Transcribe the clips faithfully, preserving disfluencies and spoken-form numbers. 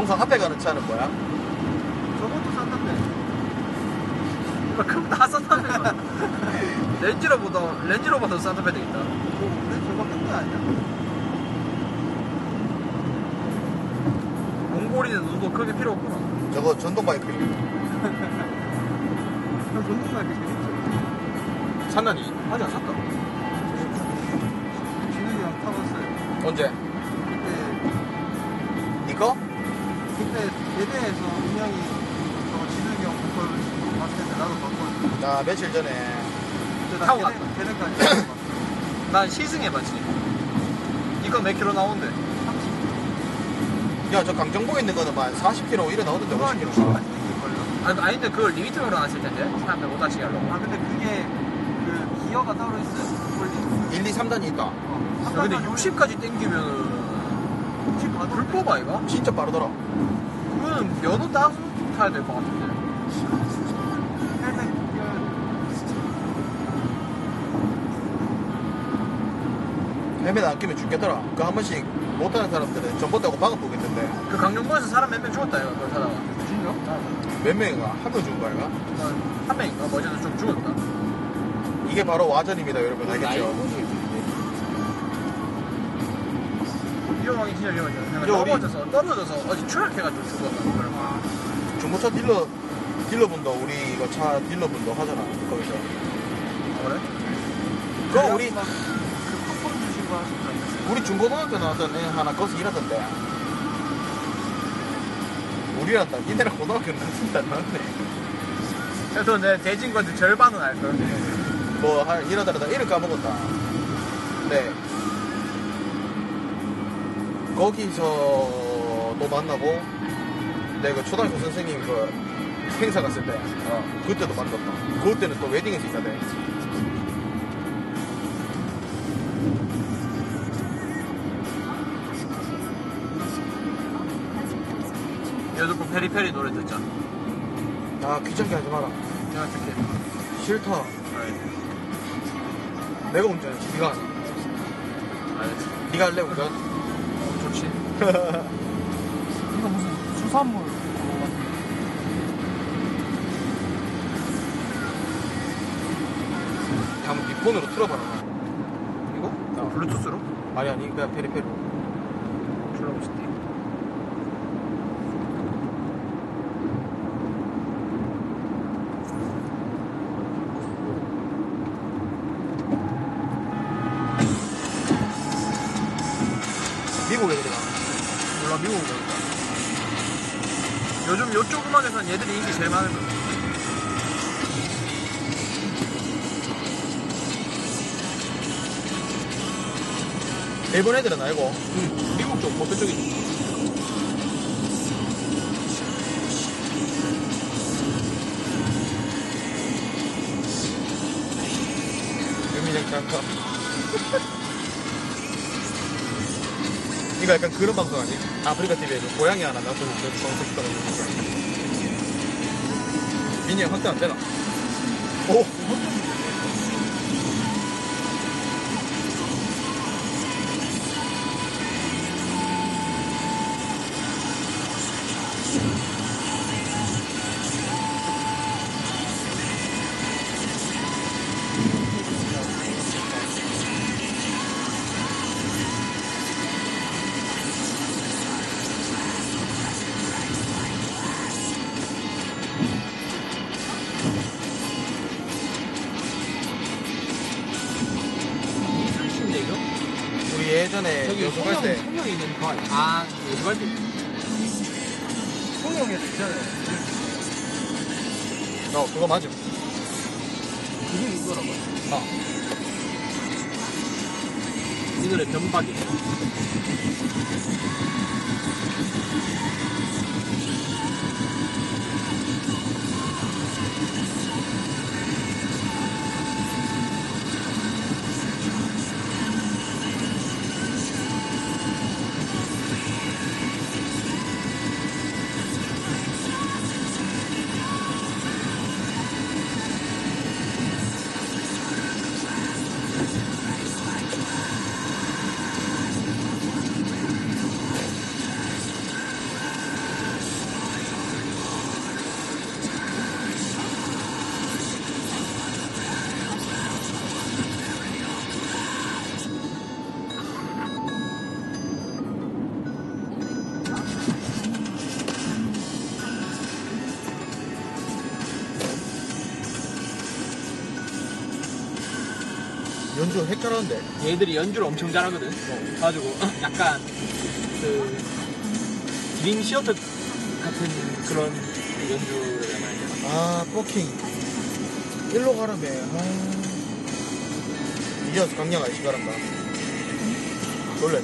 동상 앞에 가는 차는 뭐야? 저것도 산다며. 그럼 다 산다며. 렌지로보다 렌지로보다 산타페 되겠다. 근데 저거 큰 게 아니야? 몽골이는 누구 크게 필요 없구나. 저거 전동 바이크. 형 전동 바이크 재밌지? 샀나니? 아직 안 샀다. 진욱이랑 타봤어요. 언제? 그때 니꺼? 그때 대대에서 운영이 저거 진욱이 형 그걸 봤을 때 나도 봤거든. 나 며칠 전에 타고 갔다. 대대까지. 난 시승해봤지. 이거 몇 킬로 나온대? 야, 저 강정봉에 있는 거는 한 사십 킬로미터 이래 나오던데 오십 킬로미터. 아니, 아니 근데 그걸 리미트로 놨을 텐데 사람들 못 다치게 하려고. 아 근데 그게 그 기어가 따로 있어. 일, 이, 삼 단이 있다. 어. 야, 근데 육십까지 땡기면은 육십 가도 불법 아이가? 진짜 빠르더라. 그거는 면허 따서 타야 될 것 같은데. 헬멧 안 끼면 죽겠더라. 그 한 번씩 못하는 사람들은 전봇대고 박아보겠는데. 그 강정보에서 사람 몇 명 죽었다 이거 그걸 타다가. 진짜? 몇 명인가? 한 명 죽은 거 아닌가? 한 명인가? 뭐 어제도 좀 죽었다. 이게 바로 와전입니다, 여러분. 알겠죠? 위험하긴 진짜 위험하죠. 그냥 저 우리- 떨어져서 떨어져서 어디 추락해가지고 죽었다. 중고차 딜러, 딜러분도 우리 이거 차 딜러분도 하잖아, 거기서. 아, 그래? 그거 우리, 그 팝콘 주신 거 하실까? 우리 중고등학교 나왔던 애 하나 거기서 일하던데. 우리란다. 니네랑 고등학교는 같은데 안 나왔네. 그래서 내 대진관들 절반은 알걸. 뭐, 한, 이러다가 이를 까먹었다. 네. 거기서 또 만나고, 내가 초등학교 선생님 그 행사 갔을 때, 어, 그때도 만났다. 그때는 또 웨딩에서 있었대. 여자분 페리페리 노래 듣잖아. 아, 귀찮게 하지 마라. 내가 듣게. 싫다. 알겠지. 내가 운전해. 니가 하자. 알겠지. 니가 할래, 운전? 어, 좋지. 이거 무슨 수산물 그거 같은. 한번 니 폰으로 틀어봐라. 이거? 어. 블루투스로? 아니, 아니, 그냥 페리페리. 불러보실게. 미국에 그래. 몰라, 미국 거니까. 요즘 요쪽 음악에서는 얘들이 인기 제일 많은 거. 일본 애들은 알고. 응. 미국 쪽, 뭐 그쪽이지. 유민영 짱카. 이거 약간 그런 방송 아니? 아프리카 티비에서 고양이 하나 놔두고 그 방송 있더라고. 민이 형 확대 안 되나? 오! 우리 예전에 저기 여수 갈 때 송영 있는 거 아니야? 아, 여수 갈 때. 송영에도 있잖아요. 어 그거 맞음. 그게 이거라고. 어. 이 노래 변박이. 연주 핵 잘하는데. 얘들이 연주를 엄청 잘하거든. 어. 가지고 약간 그 드림 시어터 같은 그런 연주를 해야 되나? 아, 포킹. 일로 가라며. 아. 이어서 강량 아저씨 가란다. 놀래.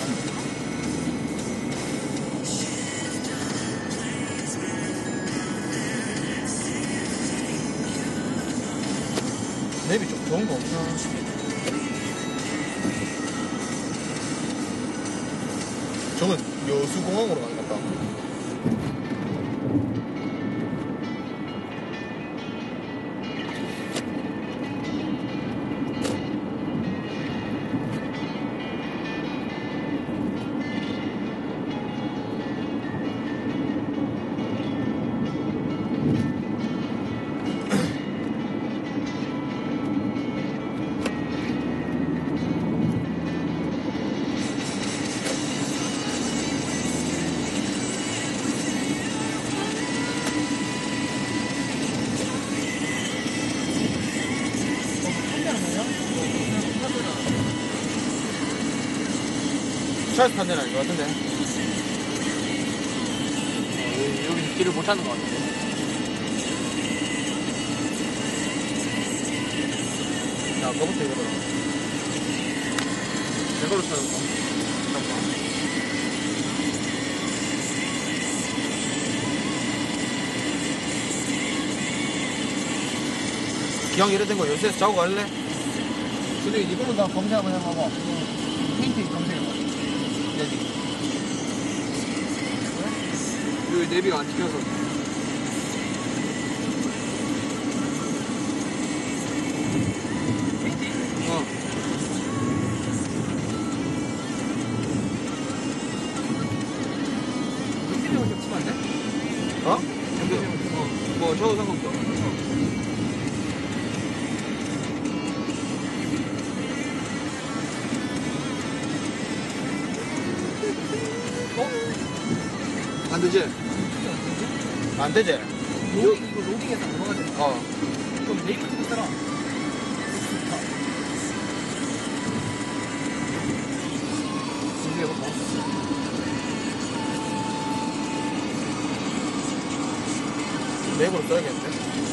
맵이 좀 좋은 거 없나? 저건 여수공항으로 가는 것 같다. 차에서 탄 데는 아닌 것 같은데. 어, 여기 길을 못 찾는 것 같은데. 야, 그거부터 이거더라. 내걸로 찾는 거. 잠깐만. 기왕 이래 된 거 요새에서 자고 갈래? 근데 이걸로 다 검색 한번 해봐봐. 페인트 검색해봐. 내비. 여기 내비가 안 찍혀서. 페인트? 어. 연기대만 좀 치면 안 돼? 어? 연기대만 좀. 어. 뭐, 저도 상관없어. 안 되지? 안 되지? 로딩, 이거 로딩해서 넘어가야 돼. 어. 그럼 네이버 좀 있더라. 준비해볼까? 맵으로 써야겠는데?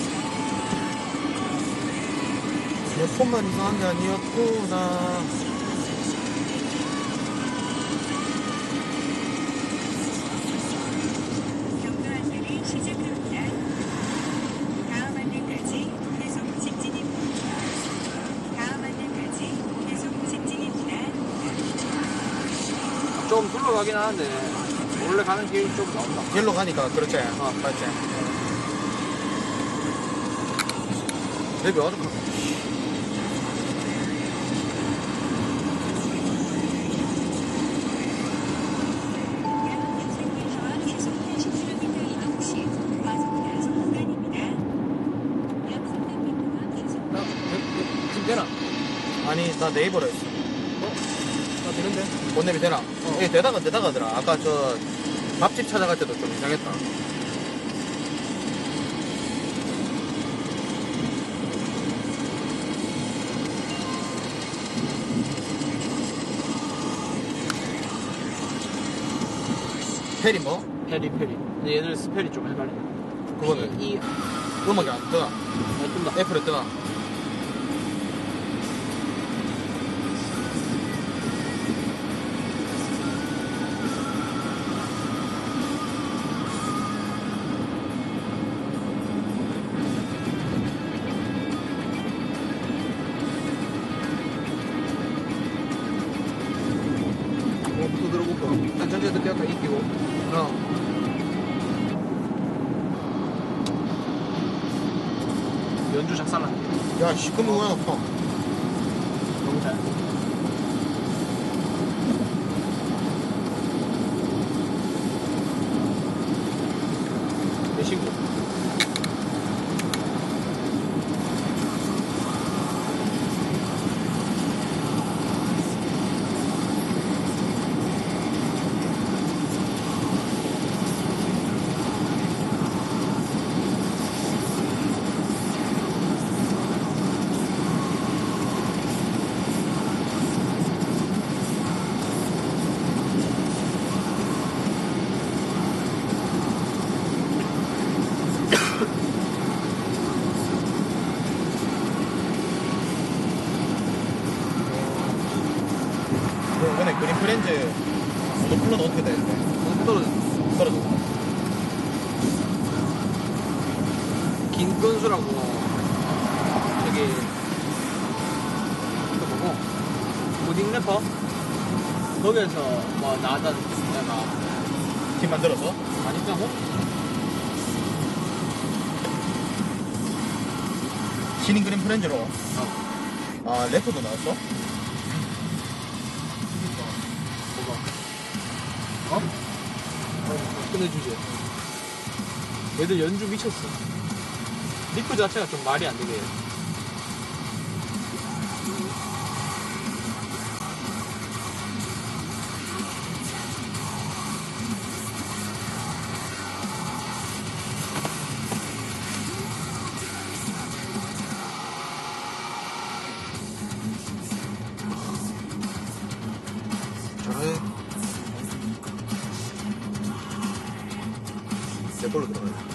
내 폰만 이상한 게 아니었구나. 좀 둘러가긴 하는데 원래 가는 길이 좀 나온다. 길로 가니까 그렇지. 어. 맞지? 맵이 어둡다. 지금 되나? 아니, 나 네이버로 했어. 어? 나 되는데? 본nem이 되나? 어. 이게 되다가 되다가 하더라. 아까 저 밥집 찾아갈 때도 좀 이상했다. 페리 뭐? 페리 페리. 근데 얘들 스펠이 좀 헷갈리네. 그거는 이, 이 음악이 안 뜨나? 아, 뜬다. 애플에 뜨나? 뭐부터 들어볼까? 일단 전체 듣기 아까 이기고. 어. 연주 작살났네. 야, 시끄러운 거야, 너. 너무 잘. 내 친구. 너 플러는 어떻게 되는데? 너무 떨어졌어. 떨어졌어. 김건수라고 저기 그 뭐고 고딩 래퍼 거기에서 뭐 나왔던 애가 팀 만들어서? 아니 그냥 뭐 신인 그림 프렌즈로. 어. 아, 래퍼도 나왔어? 뭐가 어? 어 끝내주지. 얘들 연주 미쳤어. 리프 자체가 좀 말이 안 되게 해. 잘해. 내 걸로 들어가야 돼.